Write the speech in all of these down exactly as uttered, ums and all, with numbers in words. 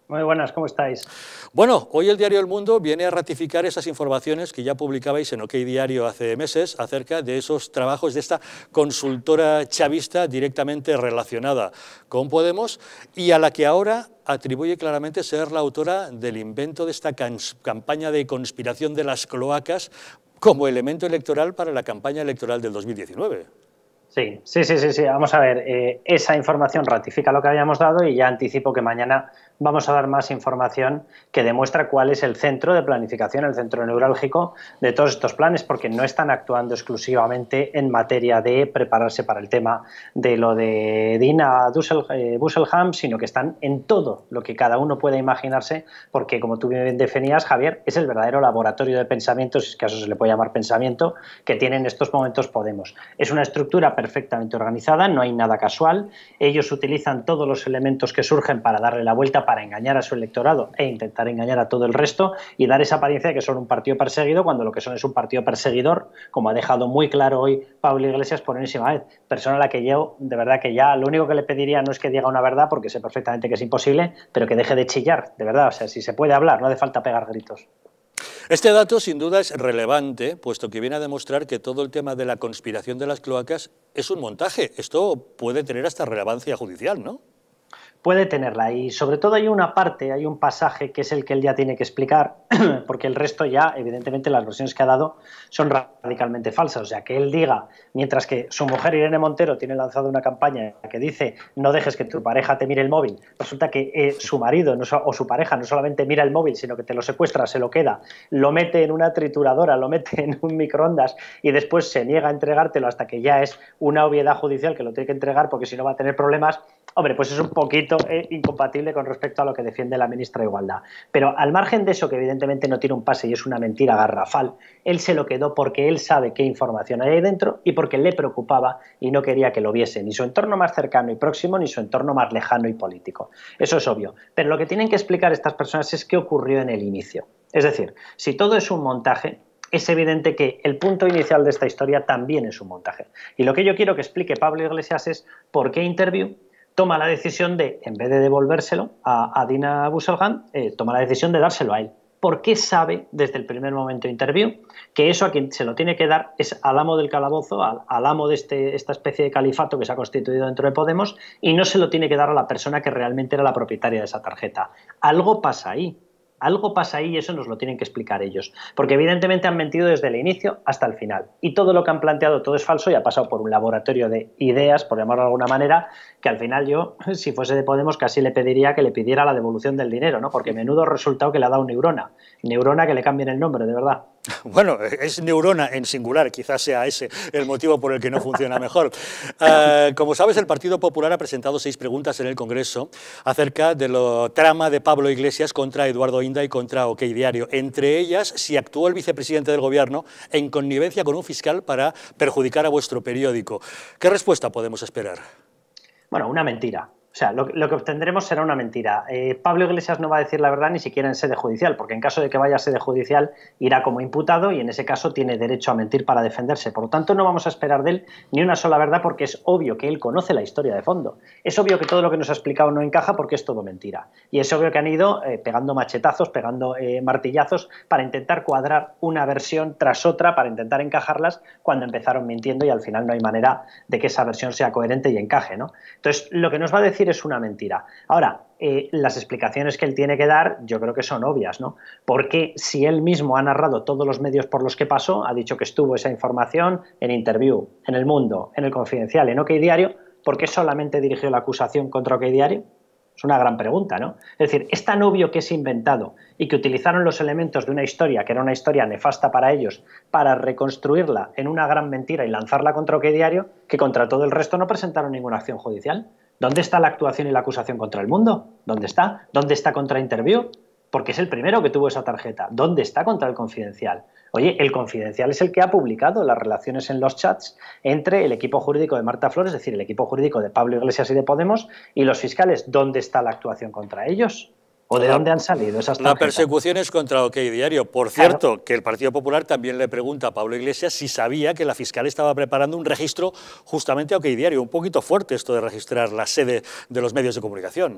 Muy buenas, ¿cómo estáis? Bueno, hoy el diario El Mundo viene a ratificar esas informaciones que ya publicabais en OK Diario hace meses acerca de esos trabajos de esta consultora chavista directamente relacionada con Podemos y a la que ahora atribuye claramente ser la autora del invento de esta campaña de conspiración de las cloacas como elemento electoral para la campaña electoral del dos mil diecinueve. Sí, sí, sí, sí, sí. Vamos a ver, eh, esa información ratifica lo que habíamos dado y ya anticipo que mañana vamos a dar más información que demuestra cuál es el centro de planificación, el centro neurálgico de todos estos planes, porque no están actuando exclusivamente en materia de prepararse para el tema de lo de Dina Busselham, sino que están en todo lo que cada uno pueda imaginarse, porque como tú bien definías, Javier, es el verdadero laboratorio de pensamiento, si es que a eso se le puede llamar pensamiento, que tiene en estos momentos Podemos. Es una estructura perfectamente organizada, no hay nada casual, ellos utilizan todos los elementos que surgen para darle la vuelta, para engañar a su electorado e intentar engañar a todo el resto y dar esa apariencia de que son un partido perseguido cuando lo que son es un partido perseguidor, como ha dejado muy claro hoy Pablo Iglesias por enésima vez, persona a la que yo de verdad que ya lo único que le pediría no es que diga una verdad porque sé perfectamente que es imposible, pero que deje de chillar, de verdad, o sea, si se puede hablar, no hace falta pegar gritos. Este dato sin duda es relevante, puesto que viene a demostrar que todo el tema de la conspiración de las cloacas es un montaje. Esto puede tener hasta relevancia judicial, ¿no? Puede tenerla y sobre todo hay una parte, hay un pasaje que es el que él ya tiene que explicar, porque el resto ya, evidentemente, las versiones que ha dado son radicalmente falsas. O sea, que él diga, mientras que su mujer Irene Montero tiene lanzado una campaña que dice no dejes que tu pareja te mire el móvil, resulta que eh, su marido no, o su pareja no solamente mira el móvil, sino que te lo secuestra, se lo queda, lo mete en una trituradora, lo mete en un microondas y después se niega a entregártelo hasta que ya es una obviedad judicial que lo tiene que entregar porque si no va a tener problemas. Hombre, pues es un poquito eh, incompatible con respecto a lo que defiende la ministra de Igualdad. Pero al margen de eso, que evidentemente no tiene un pase y es una mentira garrafal, él se lo quedó porque él sabe qué información hay ahí dentro y porque le preocupaba y no quería que lo viese ni su entorno más cercano y próximo ni su entorno más lejano y político. Eso es obvio. Pero lo que tienen que explicar estas personas es qué ocurrió en el inicio. Es decir, si todo es un montaje, es evidente que el punto inicial de esta historia también es un montaje. Y lo que yo quiero que explique Pablo Iglesias es por qué Interview toma la decisión de, en vez de devolvérselo a, a Dina Busselham, eh, toma la decisión de dárselo a él. ¿Por qué sabe desde el primer momento de Interview que eso a quien se lo tiene que dar es al amo del calabozo, al, al amo de este, esta especie de califato que se ha constituido dentro de Podemos y no se lo tiene que dar a la persona que realmente era la propietaria de esa tarjeta? Algo pasa ahí. Algo pasa ahí y eso nos lo tienen que explicar ellos, porque evidentemente han mentido desde el inicio hasta el final y todo lo que han planteado todo es falso y ha pasado por un laboratorio de ideas, por llamarlo de alguna manera, que al final yo, si fuese de Podemos, casi le pediría que le pidiera la devolución del dinero, ¿no? Porque menudo resultado que le ha dado Neurona, Neurona que le cambien el nombre, de verdad. Bueno, es neurona en singular, quizás sea ese el motivo por el que no funciona mejor. Uh, como sabes, el Partido Popular ha presentado seis preguntas en el Congreso acerca de la trama de Pablo Iglesias contra Eduardo Inda y contra OK Diario. Entre ellas, si actuó el vicepresidente del Gobierno en connivencia con un fiscal para perjudicar a vuestro periódico. ¿Qué respuesta podemos esperar? Bueno, una mentira. O sea, lo, lo que obtendremos será una mentira. Eh, Pablo Iglesias no va a decir la verdad ni siquiera en sede judicial, porque en caso de que vaya a sede judicial irá como imputado y en ese caso tiene derecho a mentir para defenderse. Por lo tanto, no vamos a esperar de él ni una sola verdad porque es obvio que él conoce la historia de fondo. Es obvio que todo lo que nos ha explicado no encaja porque es todo mentira. Y es obvio que han ido eh, pegando machetazos, pegando eh, martillazos para intentar cuadrar una versión tras otra, para intentar encajarlas cuando empezaron mintiendo y al final no hay manera de que esa versión sea coherente y encaje, ¿no? Entonces, lo que nos va a decir es una mentira. Ahora, eh, las explicaciones que él tiene que dar yo creo que son obvias, ¿no? Porque si él mismo ha narrado todos los medios por los que pasó, ha dicho que estuvo esa información en Interview, en El Mundo, en El Confidencial, en OK Diario, ¿por qué solamente dirigió la acusación contra OK Diario? Es una gran pregunta, ¿no? Es decir, es tan obvio que es inventado y que utilizaron los elementos de una historia que era una historia nefasta para ellos para reconstruirla en una gran mentira y lanzarla contra OK Diario que contra todo el resto no presentaron ninguna acción judicial. ¿Dónde está la actuación y la acusación contra El Mundo? ¿Dónde está? ¿Dónde está contra Interview? Porque es el primero que tuvo esa tarjeta. ¿Dónde está contra El Confidencial? Oye, El Confidencial es el que ha publicado las relaciones en los chats entre el equipo jurídico de Marta Flores, es decir, el equipo jurídico de Pablo Iglesias y de Podemos, y los fiscales. ¿Dónde está la actuación contra ellos? ¿O de la, dónde han salido esas tarjetas? La persecución es contra OK Diario. Por cierto, claro, que el Partido Popular también le pregunta a Pablo Iglesias si sabía que la fiscal estaba preparando un registro justamente a OK Diario. Un poquito fuerte esto de registrar la sede de los medios de comunicación, ¿no?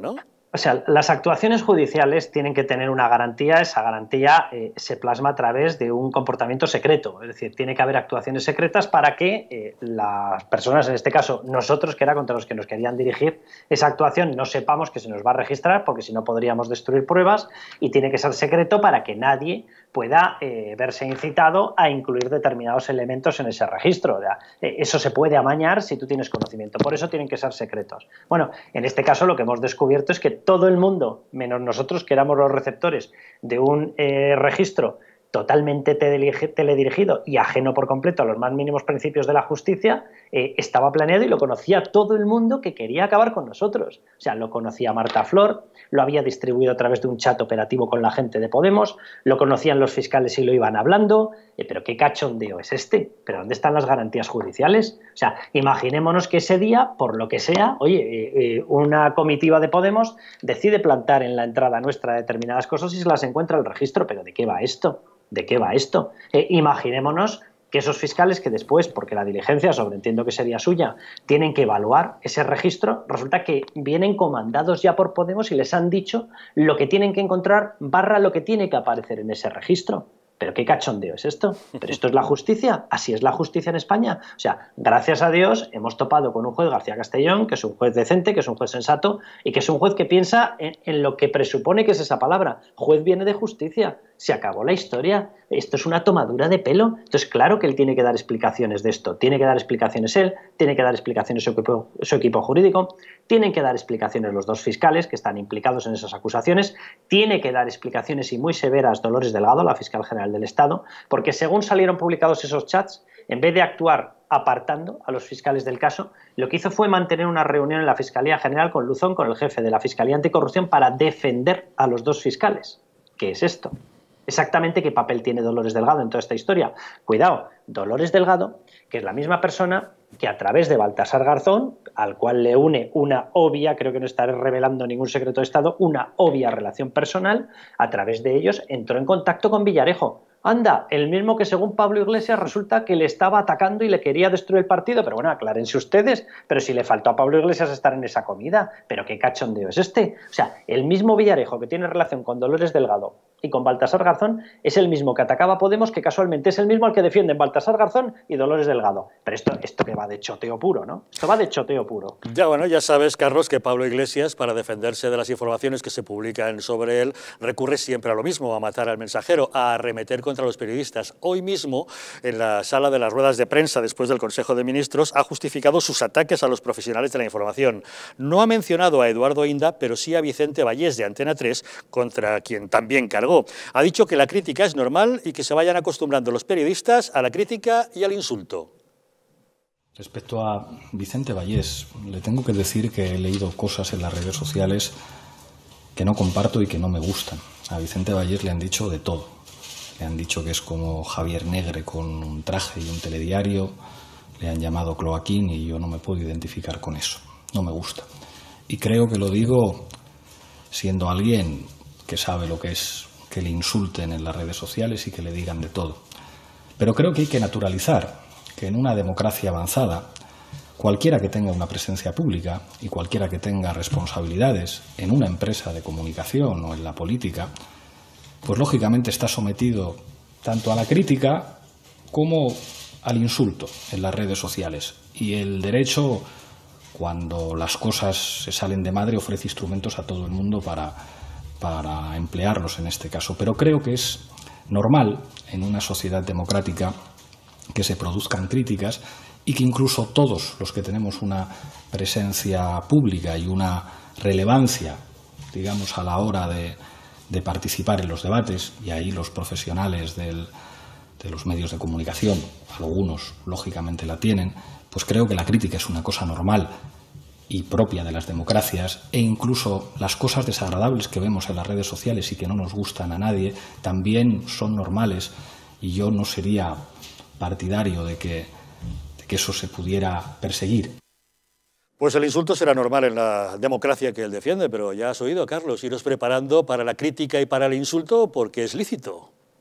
O sea, las actuaciones judiciales tienen que tener una garantía, esa garantía eh, se plasma a través de un comportamiento secreto, es decir, tiene que haber actuaciones secretas para que eh, las personas, en este caso nosotros, que era contra los que nos querían dirigir esa actuación, no sepamos que se nos va a registrar, porque si no podríamos destruir pruebas, y tiene que ser secreto para que nadie pueda eh, verse incitado a incluir determinados elementos en ese registro. O sea, eh, eso se puede amañar si tú tienes conocimiento, por eso tienen que ser secretos. Bueno, en este caso lo que hemos descubierto es que todo el mundo, menos nosotros que éramos los receptores de un eh, registro totalmente teledirigido y ajeno por completo a los más mínimos principios de la justicia, eh, estaba planeado y lo conocía todo el mundo que quería acabar con nosotros. O sea, lo conocía Marta Flor, lo había distribuido a través de un chat operativo con la gente de Podemos, lo conocían los fiscales y lo iban hablando, eh, pero qué cachondeo es este, pero ¿dónde están las garantías judiciales? O sea, imaginémonos que ese día, por lo que sea, oye, eh, eh, una comitiva de Podemos decide plantar en la entrada nuestra determinadas cosas y se las encuentra el registro, pero ¿de qué va esto? ¿De qué va esto? Eh, imaginémonos que esos fiscales que después, porque la diligencia, sobreentiendo que sería suya, tienen que evaluar ese registro, resulta que vienen comandados ya por Podemos y les han dicho lo que tienen que encontrar barra lo que tiene que aparecer en ese registro. ¿Pero qué cachondeo es esto? ¿Pero esto es la justicia? ¿Así es la justicia en España? O sea, gracias a Dios hemos topado con un juez, García Castellón, que es un juez decente, que es un juez sensato y que es un juez que piensa en, en lo que presupone que es esa palabra. Juez viene de justicia. Se acabó la historia. Esto es una tomadura de pelo. Entonces, claro que él tiene que dar explicaciones de esto. Tiene que dar explicaciones él, tiene que dar explicaciones su equipo, su equipo jurídico, tienen que dar explicaciones los dos fiscales que están implicados en esas acusaciones, tiene que dar explicaciones y muy severas Dolores Delgado, la fiscal general del Estado, porque según salieron publicados esos chats, en vez de actuar apartando a los fiscales del caso, lo que hizo fue mantener una reunión en la Fiscalía General con Luzón, con el jefe de la Fiscalía Anticorrupción, para defender a los dos fiscales. ¿Qué es esto? Exactamente qué papel tiene Dolores Delgado en toda esta historia. Cuidado, Dolores Delgado, que es la misma persona que a través de Baltasar Garzón, al cual le une una obvia, creo que no estaré revelando ningún secreto de Estado, una obvia relación personal, a través de ellos entró en contacto con Villarejo. Anda, el mismo que según Pablo Iglesias resulta que le estaba atacando y le quería destruir el partido, pero bueno, aclárense ustedes, pero si le faltó a Pablo Iglesias estar en esa comida, pero qué cachondeo es este. O sea, el mismo Villarejo que tiene relación con Dolores Delgado y con Baltasar Garzón es el mismo que atacaba a Podemos, que casualmente es el mismo al que defienden Baltasar Garzón y Dolores Delgado. Pero esto, esto que va de choteo puro, ¿no? Esto va de choteo puro. Ya, bueno, ya sabes, Carlos, que Pablo Iglesias, para defenderse de las informaciones que se publican sobre él, recurre siempre a lo mismo, a matar al mensajero, a arremeter contra los periodistas. Hoy mismo, en la sala de las ruedas de prensa, después del Consejo de Ministros, ha justificado sus ataques a los profesionales de la información. No ha mencionado a Eduardo Inda, pero sí a Vicente Vallés, de Antena tres, contra quien también cargó. Ha dicho que la crítica es normal y que se vayan acostumbrando los periodistas a la crítica y al insulto. Respecto a Vicente Vallés, le tengo que decir que he leído cosas en las redes sociales que no comparto y que no me gustan. A Vicente Vallés le han dicho de todo. Le han dicho que es como Javier Negre con un traje y un telediario. Le han llamado cloaquín y yo no me puedo identificar con eso. No me gusta. Y creo que lo digo siendo alguien que sabe lo que es que le insulten en las redes sociales y que le digan de todo. Pero creo que hay que naturalizar que en una democracia avanzada, cualquiera que tenga una presencia pública y cualquiera que tenga responsabilidades en una empresa de comunicación o en la política, pues lógicamente está sometido tanto a la crítica como al insulto en las redes sociales. Y el derecho, cuando las cosas se salen de madre, ofrece instrumentos a todo el mundo para, para emplearlos en este caso. Pero creo que es normal en una sociedad democrática que se produzcan críticas y que incluso todos los que tenemos una presencia pública y una relevancia, digamos, a la hora de, de participar en los debates, y ahí los profesionales del, de los medios de comunicación, algunos lógicamente la tienen, pues creo que la crítica es una cosa normal y propia de las democracias, e incluso las cosas desagradables que vemos en las redes sociales y que no nos gustan a nadie también son normales, y yo no sería partidario de que, de que eso se pudiera perseguir. Pues el insulto será normal en la democracia que él defiende, pero ya has oído, Carlos, iros preparando para la crítica y para el insulto porque es lícito.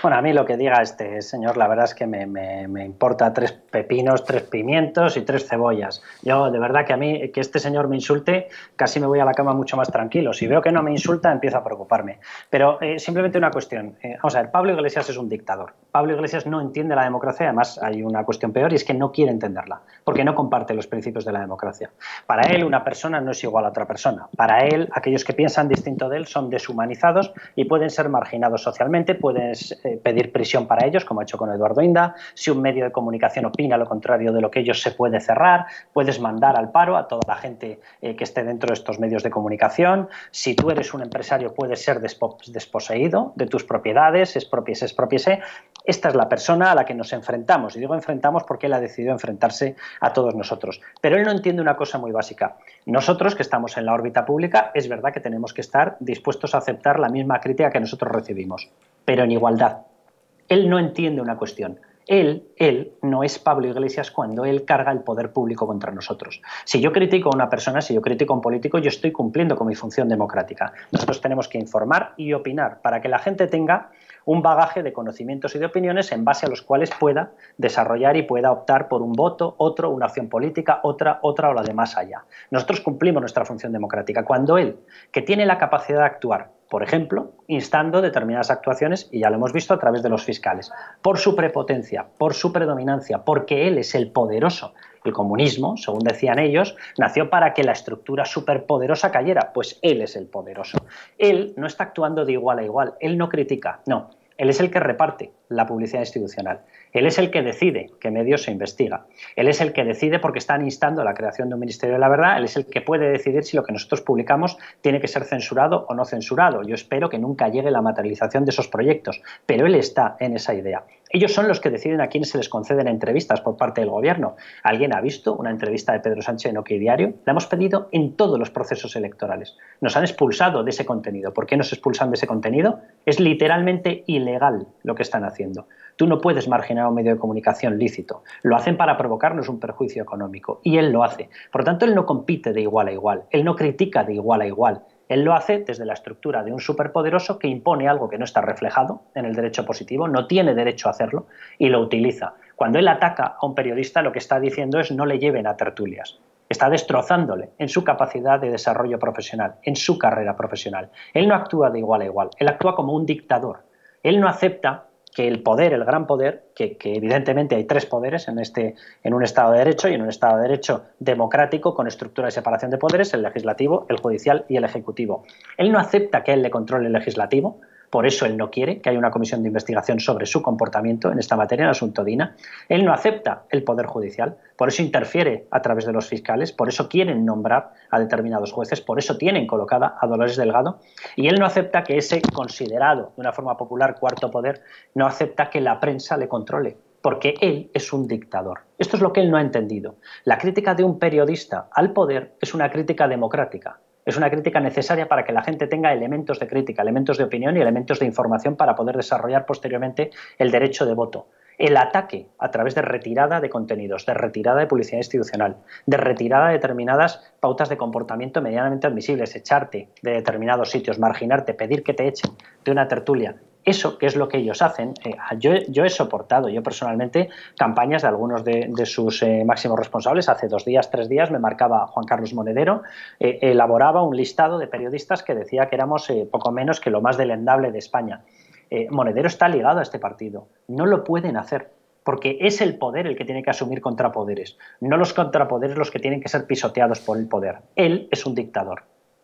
Bueno, a mí lo que diga este señor, la verdad es que me, me, me importa tres pepinos, tres pimientos y tres cebollas. Yo, de verdad que a mí, que este señor me insulte, casi me voy a la cama mucho más tranquilo. Si veo que no me insulta, empiezo a preocuparme. Pero eh, simplemente una cuestión. Eh, vamos a ver, Pablo Iglesias es un dictador. Pablo Iglesias no entiende la democracia, además hay una cuestión peor y es que no quiere entenderla, porque no comparte los principios de la democracia. Para él, una persona no es igual a otra persona. Para él, aquellos que piensan distinto de él son deshumanizados y pueden ser marginados socialmente, pueden eh, pedir prisión para ellos, como ha hecho con Eduardo Inda. Si un medio de comunicación opina lo contrario de lo que ellos, se puede cerrar. Puedes mandar al paro a toda la gente eh, que esté dentro de estos medios de comunicación. Si tú eres un empresario, puedes ser despo desposeído de tus propiedades, expropiese, expropiese. Esta es la persona a la que nos enfrentamos. Y digo enfrentamos porque él ha decidido enfrentarse a todos nosotros. Pero él no entiende una cosa muy básica. Nosotros, que estamos en la órbita pública, es verdad que tenemos que estar dispuestos a aceptar la misma crítica que nosotros recibimos, pero en igualdad. Él no entiende una cuestión. Él, él no es Pablo Iglesias cuando él carga el poder público contra nosotros. Si yo critico a una persona, si yo critico a un político, yo estoy cumpliendo con mi función democrática. Nosotros tenemos que informar y opinar para que la gente tenga un bagaje de conocimientos y de opiniones en base a los cuales pueda desarrollar y pueda optar por un voto, otro, una opción política, otra, otra o la de más allá. Nosotros cumplimos nuestra función democrática. Cuando él, que tiene la capacidad de actuar, por ejemplo, instando determinadas actuaciones, y ya lo hemos visto a través de los fiscales, por su prepotencia, por su predominancia, porque él es el poderoso. El comunismo, según decían ellos, nació para que la estructura superpoderosa cayera, pues él es el poderoso. Él no está actuando de igual a igual, él no critica, no. Él es el que reparte la publicidad institucional. Él es el que decide qué medios se investiga. Él es el que decide porque están instando a la creación de un Ministerio de la Verdad. Él es el que puede decidir si lo que nosotros publicamos tiene que ser censurado o no censurado. Yo espero que nunca llegue la materialización de esos proyectos, pero él está en esa idea. Ellos son los que deciden a quiénes se les conceden entrevistas por parte del gobierno. ¿Alguien ha visto una entrevista de Pedro Sánchez en OK Diario? La hemos pedido en todos los procesos electorales. Nos han expulsado de ese contenido. ¿Por qué nos expulsan de ese contenido? Es literalmente ilegal lo que están haciendo. Tú no puedes marginar a un medio de comunicación lícito. Lo hacen para provocarnos un perjuicio económico y él lo hace. Por lo tanto, él no compite de igual a igual. Él no critica de igual a igual. Él lo hace desde la estructura de un superpoderoso que impone algo que no está reflejado en el derecho positivo, no tiene derecho a hacerlo y lo utiliza. Cuando él ataca a un periodista, lo que está diciendo es no le lleven a tertulias. Está destrozándole en su capacidad de desarrollo profesional, en su carrera profesional. Él no actúa de igual a igual, él actúa como un dictador. Él no acepta que el poder, el gran poder, que, que evidentemente hay tres poderes en, este, en un Estado de Derecho y en un Estado de Derecho democrático con estructura de separación de poderes, el legislativo, el judicial y el ejecutivo. Él no acepta que él le controle el legislativo, por eso él no quiere que haya una comisión de investigación sobre su comportamiento en esta materia, en el asunto Dina. Él no acepta el poder judicial, por eso interfiere a través de los fiscales, por eso quieren nombrar a determinados jueces, por eso tienen colocada a Dolores Delgado, y él no acepta que ese considerado de una forma popular cuarto poder, no acepta que la prensa le controle, porque él es un dictador. Esto es lo que él no ha entendido. La crítica de un periodista al poder es una crítica democrática. Es una crítica necesaria para que la gente tenga elementos de crítica, elementos de opinión y elementos de información para poder desarrollar posteriormente el derecho de voto. El ataque a través de retirada de contenidos, de retirada de publicidad institucional, de retirada de determinadas pautas de comportamiento medianamente admisibles, echarte de determinados sitios, marginarte, pedir que te echen de una tertulia. Eso, que es lo que ellos hacen, eh, yo, yo he soportado, yo personalmente, campañas de algunos de, de sus eh, máximos responsables. Hace dos días, tres días, me marcaba Juan Carlos Monedero, eh, elaboraba un listado de periodistas que decía que éramos eh, poco menos que lo más delendable de España. Eh, Monedero está ligado a este partido, no lo pueden hacer, porque es el poder el que tiene que asumir contrapoderes, no los contrapoderes los que tienen que ser pisoteados por el poder. Él es un dictador.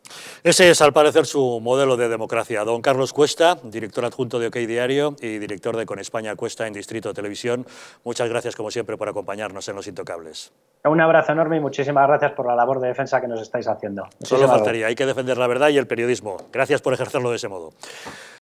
Ese es, al parecer, su modelo de democracia. Don Carlos Cuesta, director adjunto de OK Diario y director de Con España Cuesta en Distrito Televisión, muchas gracias, como siempre, por acompañarnos en Los Intocables. Un abrazo enorme y muchísimas gracias por la labor de defensa que nos estáis haciendo. Solo faltaría, hay que defender la verdad y el periodismo. Gracias por ejercerlo de ese modo.